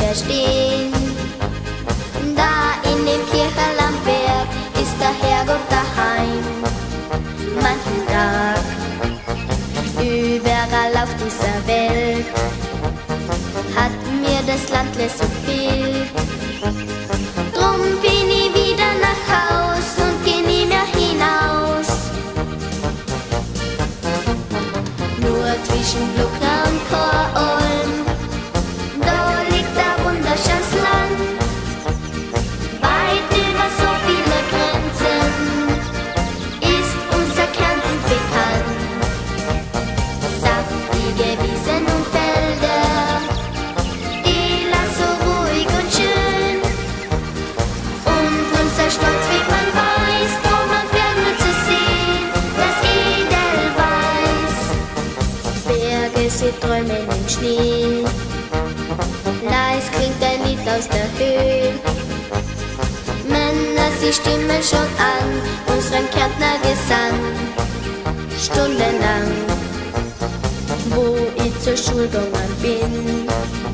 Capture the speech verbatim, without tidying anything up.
wir stehen. Da in dem Kircherl am Berg ist der Herrgott daheim. Manchen Tag, überall auf dieser Welt, hat mir das Landle so viel. Drum bin ich wieder nach Haus und geh nie mehr hinaus. Nur zwischen Bluckner und Chorolm, da liegt ein wunderschönes Land. Weit über so viele Grenzen ist unser Kärnten bekannt. Saftige Wiesen und Felder, die lassen so ruhig und schön. Und unser Stolz wird man weiß, drum am Ferne zu sehen, das Edelweiß. Berge, sie träumen im Schnee, leis klingt ein Lied aus der Höhe. Männer, sie stimmen schon an unseren Kärntner Gesang. Stundenlang, wo ich zur Schule gegangen bin,